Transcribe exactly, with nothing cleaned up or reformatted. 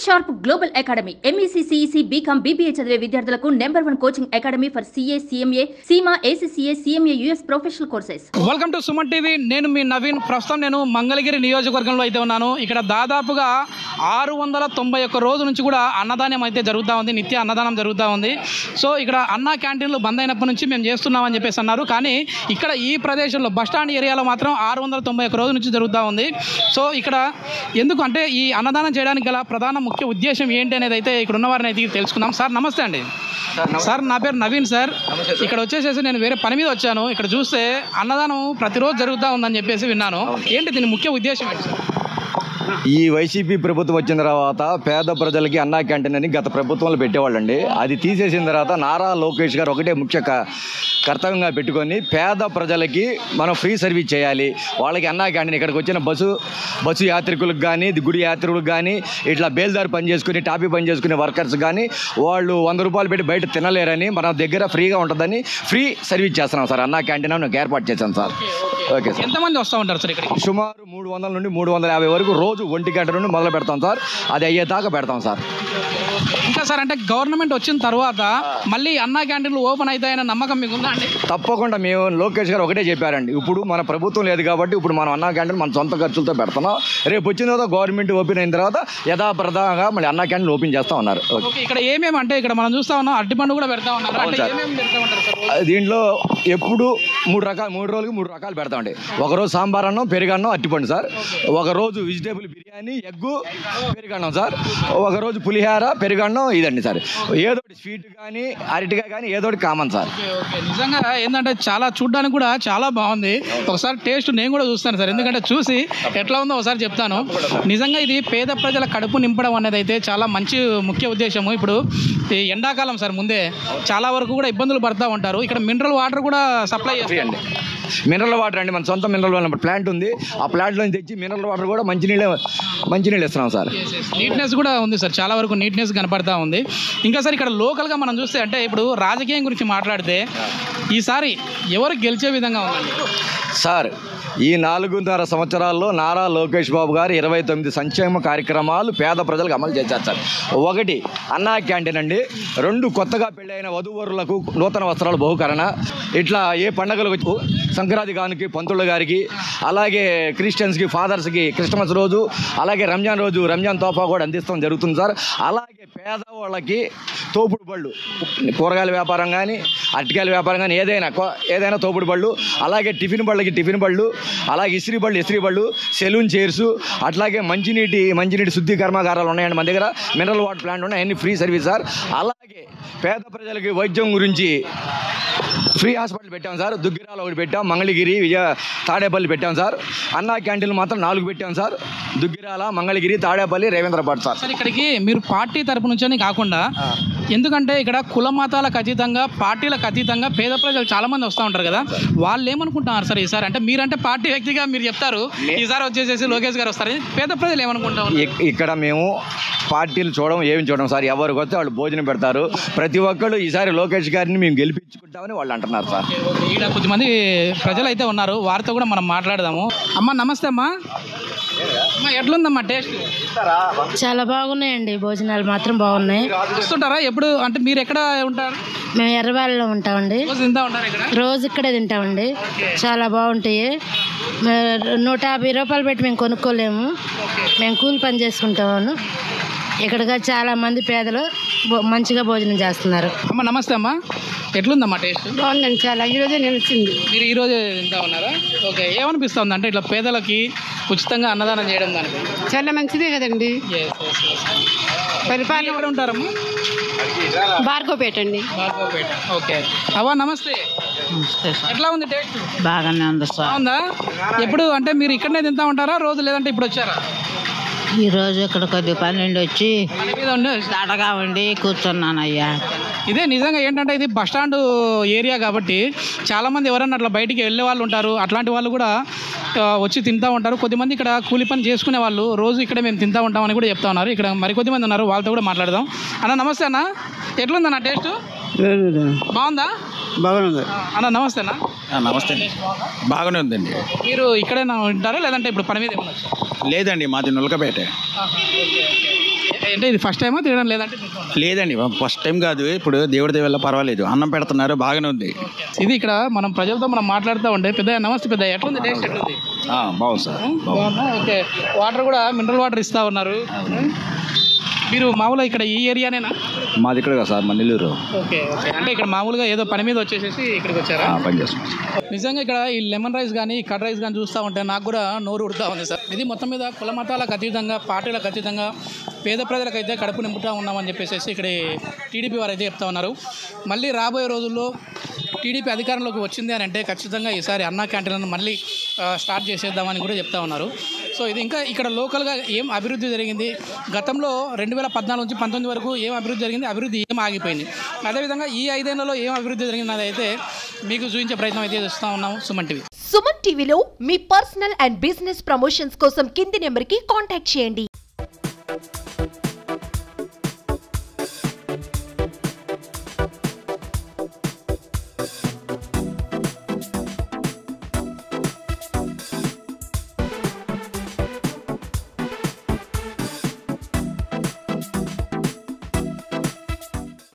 Sharp global academy MEC CEC BCom BBA చదివే విద్యార్థులకు number one coaching academy for CA CMA CIMA ACCA CMA US professional courses. Welcome to Suman TV. నేను మీ నవీన్. ప్రస్తుతం నేను మంగళగిరి నియోజకవర్గంలో అయితే ఉన్నాను. ఇక్కడ దాదాపుగా ఆరు వందల తొంభై ఒక్క రోజు నుంచి కూడా అన్నదానం అయితే జరుగుతూ ఉంది. నిత్య అన్నదానం జరుగుతూ ఉంది. సో ఇక్కడ అన్న క్యాంటీన్లు బంద్ అయినప్పటి నుంచి మేము చేస్తున్నామని చెప్పేసి అన్నారు. కానీ ఇక్కడ ఈ ప్రదేశంలో బస్టాండ్ ఏరియాలో మాత్రం ఆరు వందల తొంభై ఒక్క రోజు నుంచి జరుగుతూ ఉంది. సో ఇక్కడ ఎందుకు అంటే ఈ అన్నదానం చేయడానికి గల ప్రధాన ముఖ్య ఉద్దేశం ఏంటి అనేది అయితే ఇక్కడ ఉన్న వారిని అయితే తెలుసుకుందాం. సార్ నమస్తే అండి. సార్ నా పేరు నవీన్ సార్. ఇక్కడ వచ్చేసేసి నేను వేరే పని మీద వచ్చాను. ఇక్కడ చూస్తే అన్నదానం ప్రతిరోజు జరుగుతూ ఉందని చెప్పేసి విన్నాను. ఏంటి దీని ముఖ్య ఉద్దేశం ఏంటి సార్? ఈ వైసీపీ ప్రభుత్వం వచ్చిన తర్వాత పేద ప్రజలకి అన్నా క్యాంటీన్ అని గత ప్రభుత్వంలో పెట్టేవాళ్ళండి. అది తీసేసిన తర్వాత నారా లోకేష్ గారు ఒకటే ముఖ్య కర్తవ్యంగా పెట్టుకొని పేద ప్రజలకి మనం ఫ్రీ సర్వీస్ చేయాలి. వాళ్ళకి అన్నా క్యాంటీన్ ఇక్కడికి వచ్చిన బస్సు బస్సు యాత్రికులకు కానీ గుడి యాత్రికులకు కానీ ఇట్లా బేల్దారి పని చేసుకుని టాపీ పని చేసుకునే వర్కర్స్ కానీ వాళ్ళు వంద రూపాయలు పెట్టి బయట తినలేరని మన దగ్గర ఫ్రీగా ఉంటుందని ఫ్రీ సర్వీస్ చేస్తున్నాం సార్. అన్నా క్యాంటీన్ నాకు ఏర్పాటు చేశాను సార్. Okay sir. ఎంతమంది వస్తూ ఉంటారు సార్ ఇక్కడ? సుమారు మూడు వందల నుండి మూడు వందల యాభై వరకు రోజు ఒంటి గంట నుండి మొదలు పెడతాం సార్. అది అయ్యేదాకా పెడతాం సార్. ఇంకా సార్ అంటే గవర్నమెంట్ వచ్చిన తర్వాత మళ్ళీ అన్నా క్యాంటీన్లు ఓపెన్ అవుతాయన్న నమ్మకం మీకు ఉందా అండి? తప్పకుండా. మేము లోకేష్ గారు ఒకటే చెప్పారండి, ఇప్పుడు మన ప్రభుత్వం లేదు కాబట్టి ఇప్పుడు మనం అన్నా క్యాంటీన్ మన సొంత ఖర్చులతో పెడుతున్నాం. రేపు వచ్చిన తర్వాత గవర్నమెంట్ ఓపెన్ అయిన తర్వాత యథాప్రదంగా మళ్ళీ అన్నా క్యాంటీన్ ఓపెన్ చేస్తా ఉన్నారు. ఇక్కడ ఏమేమి అంటే ఇక్కడ మనం చూస్తా ఉన్నాం అరటిపండు కూడా పెడతా ఉన్నారు. దీంట్లో ఎప్పుడు మూడు రకాలు మూడు రోజులకి మూడు రకాలు పెడతామండి. ఒకరోజు సాంబార్ అన్నం పెరుగన్నం అరటిపండు సార్. ఒకరోజు వెజిటేబుల్ బిర్యానీ ఎగ్గు పెరుగన్నం సార్. ఒకరోజు పులిహార పెరుగన్నం ఇదండి సార్. ఏదో స్వీట్ కానీ అరటిగా కానీ ఏదో కామన్ సార్. నిజంగా ఏంటంటే చాలా చూడడానికి కూడా చాలా బాగుంది. ఒకసారి టేస్ట్ నేను కూడా చూస్తాను సార్. ఎందుకంటే చూసి ఎట్లా ఉందో ఒకసారి చెప్తాను. నిజంగా ఇది పేద ప్రజల కడుపు నింపడం అనేది అయితే చాలా మంచి ముఖ్య ఉద్దేశము. ఇప్పుడు ఈ ఎండాకాలం సార్ ముందే చాలా వరకు కూడా ఇబ్బందులు పడుతూ ఉంటారు. ఇక్కడ మినరల్ వాటర్ కూడా సప్లై చేయండి. మినరల్ వాటర్ అండి, మన సొంత మినరల్ వాటర్ ప్లాంట్ ఉంది. ఆ ప్లాంట్లో తెచ్చి మినరల్ వాటర్ కూడా మంచినీళ్ళే మంచినీళ్ళు ఇస్తున్నాం సార్. నీట్నెస్ కూడా ఉంది సార్. చాలా వరకు నీట్నెస్ కనపడతా ఉంది. ఇంకా సార్ ఇక్కడ లోకల్గా మనం చూస్తే అంటే ఇప్పుడు రాజకీయం గురించి మాట్లాడితే ఈసారి ఎవరు గెలిచే విధంగా ఉందండి సార్? ఈ నాలుగున్నర సంవత్సరాల్లో నారా లోకేష్ బాబు గారు ఇరవై తొమ్మిది సంక్షేమ కార్యక్రమాలు పేద ప్రజలకు అమలు చేశారు సార్. ఒకటి అన్నా క్యాంటీన్ అండి. రెండు కొత్తగా పెళ్ళైన వధూవరులకు నూతన వస్త్రాలు బహుకరణ. ఇట్లా ఏ పండుగలకు సంక్రాంతి గానికి పంతుళ్ళ గారికి, అలాగే క్రిస్టియన్స్కి ఫాదర్స్కి క్రిస్మస్ రోజు, అలాగే రంజాన్ రోజు రంజాన్ తోఫా కూడా అందిస్తాం జరుగుతుంది సార్. అలాగే పేదవాళ్ళకి తోపుడు బళ్ళు, కూరగాయల వ్యాపారం కానీ అరటికాయల వ్యాపారం కానీ ఏదైనా ఏదైనా తోపుడు బళ్ళు, అలాగే టిఫిన్ బళ్ళకి టిఫిన్ బళ్ళు, అలాగే ఇస్త్రీ బళ్ళు ఇస్త్రీ బళ్ళు, సెలూన్ చైర్సు, అట్లాగే మంచినీటి మంచినీటి శుద్ధి కర్మాగారాలు ఉన్నాయండి మన దగ్గర. మినరల్ వాటర్ ప్లాంట్ ఉన్నాయి. అన్ని ఫ్రీ సర్వీస్ సార్. అలాగే పేద ప్రజలకి వైద్యం గురించి ఫ్రీ హాస్పిటల్ పెట్టాం సార్. దుగ్గిరాలు ఒకటి పెట్టాం, మంగళగిరి, విజయ తాడేపల్లి పెట్టాం సార్. అన్నా క్యాంటీన్లు మాత్రం నాలుగు పెట్టాం సార్. దుగ్గిరాల, మంగళగిరి, తాడేపల్లి, రేవేంద్రపాట్ సార్. సార్ ఇక్కడికి మీరు పార్టీ తరపు నుంచని కాకుండా, ఎందుకంటే ఇక్కడ కుల మతాలకు అతీతంగా పార్టీలకు అతీతంగా పేద ప్రజలు చాలా మంది వస్తూ ఉంటారు కదా, వాళ్ళు ఏమనుకుంటున్నారు సార్ ఈసారి? అంటే మీరంటే పార్టీ వ్యక్తిగా మీరు చెప్తారు ఈసారి వచ్చేసేసి లోకేష్ గారు వస్తారు. పేద ప్రజలు ఏమనుకుంటారు? ఇక్కడ మేము పార్టీలు చూడడం ఏమి చూడడం సార్. ఎవరికి వస్తే వాళ్ళు భోజనం పెడతారు. ప్రతి ఒక్కళ్ళు ఈసారి లోకేష్ గారిని మేము గెలిపించుకుంటామని వాళ్ళు అంటున్నారు సార్. ఇక్కడ కొద్దిమంది ప్రజలు అయితే ఉన్నారు, వారితో కూడా మనం మాట్లాడదాము. అమ్మ నమస్తే అమ్మా. అమ్మా ఎట్లుందమ్మా టేస్ట్? చాలా బాగున్నాయండి. భోజనాలు మాత్రం బాగున్నాయి. వస్తుంటారా ఎప్పుడు? అంటే మీరు ఎక్కడ ఉంటారు? మేము ఎర్రవాళ్ళలో ఉంటామండి. రోజు తింటా ఉంటారు ఇక్కడ? రోజు ఇక్కడే తింటామండి. చాలా బాగుంటాయి. నూట యాభై రూపాయలు పెట్టి మేము కొనుక్కోలేము. మేము కూలి పని చేసుకుంటాము. ఇక్కడగా చాలా మంది పేదలు మంచిగా భోజనం చేస్తున్నారు. అమ్మ నమస్తే అమ్మా. ఎట్లుందమ్మా టేస్ట్? బాగుందండి. చాలా ఈరోజే నిలిచింది. మీరు ఈరోజే తింటా ఉన్నారా? ఓకే. ఏమనిపిస్తుంది అంటే ఇట్లా పేదలకి ఉచితంగా అన్నదానం చేయడం దానికి? చాలా మంచిదే కదండి. పరిపాలన కూడా ఉంటారమ్మా? భార్గవపేట అండి. భార్గవపేట. ఓకే. అవ్వ నమస్తే. ఎట్లా ఉంది టేస్ట్? బాగానే ఉంది సార్. బాగుందా? ఎప్పుడు అంటే మీరు ఇక్కడనే తింటా ఉంటారా రోజు, లేదంటే ఇప్పుడు వచ్చారా? ఈరోజు ఇక్కడ కొద్ది పన్నెండు వచ్చి పని మీద ఉండి అడగా ఉండి కూర్చున్నాను అయ్యా. ఇదే నిజంగా ఏంటంటే ఇది బస్టాండ్ ఏరియా కాబట్టి చాలామంది ఎవరన్నా అట్లా బయటికి వెళ్ళే వాళ్ళు ఉంటారు. అట్లాంటి వాళ్ళు కూడా వచ్చి తింటూ ఉంటారు. కొద్దిమంది ఇక్కడ కూలి పని చేసుకునే వాళ్ళు రోజు ఇక్కడ మేము తింటూ ఉంటామని కూడా చెప్తా ఉన్నారు. ఇక్కడ మరికొద్ది మంది ఉన్నారు, వాళ్ళతో కూడా మాట్లాడదాం. అన్న నమస్తే అన్న. ఎట్లుందన్న టేస్ట్? బాగుందా? బాగుంది అన్న. నమస్తే అన్న. నమస్తే. బాగానే ఉందండి. మీరు ఇక్కడే ఉంటారా లేదంటే ఇప్పుడు పని మీద ఏమన్నా? లేదండి, మాది నులకపేట. అంటే ఇది ఫస్ట్ టైమా తినడం లేదంటే లేదండి ఫస్ట్ టైం కాదు, ఇప్పుడు దేవుడి దేవల్ల పర్వాలేదు, అన్నం పెడుతున్నారు, బాగానే ఉంది. ఇది ఇక్కడ మనం ప్రజలతో మనం మాట్లాడుతూ ఉంటే పెద్ద నమస్తే పెద్ద ఎట్లుంది టేస్ట్ ఎట్లుంది? బాగుంది సార్. బాగుందా? ఓకే, వాటర్ కూడా మినరల్ వాటర్ ఇస్తా ఉన్నారు. మీరు మామూలుగా ఇక్కడ ఈ ఏరియానేనా? మాది ఇక్కడ సార్ మన నెల్లూరు. ఓకే ఓకే, అంటే ఇక్కడ మామూలుగా ఏదో పని మీద వచ్చేసేసి ఇక్కడికి వచ్చారా? పని చేస్తున్నాం. నిజంగా ఇక్కడ ఈ లెమన్ రైస్ కానీ కర్డ్ రైస్ కానీ చూస్తూ ఉంటే నాకు కూడా నోరు ఉడుతూ ఉంది సార్. ఇది మొత్తం మీద కుల మతాలకు అతీతంగా, పార్టీలకు అతీతంగా పేద ప్రజలకైతే కడుపు నింపుతూ ఉన్నామని చెప్పేసి ఇక్కడ టీడీపీ వారు అయితే చెప్తా ఉన్నారు. మళ్ళీ రాబోయే రోజుల్లో టీడీపీ అధికారంలోకి వచ్చింది అని అంటే ఖచ్చితంగా ఈసారి అన్నా క్యాంటీన్లను మళ్ళీ స్టార్ట్ చేసేద్దామని కూడా చెప్తా ఉన్నారు. సో ఇది ఇంకా ఇక్కడ లోకల్గా ఏం అభివృద్ధి జరిగింది, గతంలో రెండు వేల పద్నాలుగు నుంచి పంతొమ్మిది వరకు ఏం అభివృద్ధి జరిగింది, అభివృద్ధి ఏం ఆగిపోయింది, అదేవిధంగా ఈ ఐదేళ్లలో ఏం అభివృద్ధి జరిగింది అదైతే మీకు చూపించే ప్రయత్నం అయితే చేస్తూ ఉన్నాము. సుమన్ టీవీ సుమన్ టీవీలో మీ పర్సనల్ అండ్ బిజినెస్ ప్రమోషన్స్ కోసం కింది నెంబర్కి కాంటాక్ట్ చేయండి.